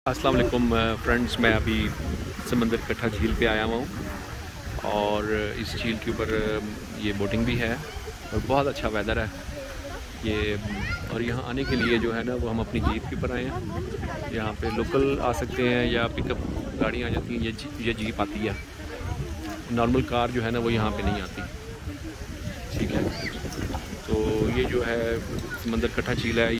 अस्सलाम वालेकुम फ्रेंड्स, मैं अभी समंदर कट्ठा झील पे आया हुआ हूँ और इस झील के ऊपर ये बोटिंग भी है और बहुत अच्छा वेदर है ये। और यहाँ आने के लिए जो है ना वो हम अपनी जीप के ऊपर आए हैं। यहाँ पे लोकल आ सकते हैं या पिकअप गाड़ियाँ आ जाती हैं, ये जीप आती है। नॉर्मल कार जो है ना वो यहाँ पे नहीं आती। ठीक है, तो ये जो है समंदर कट्ठा झील है।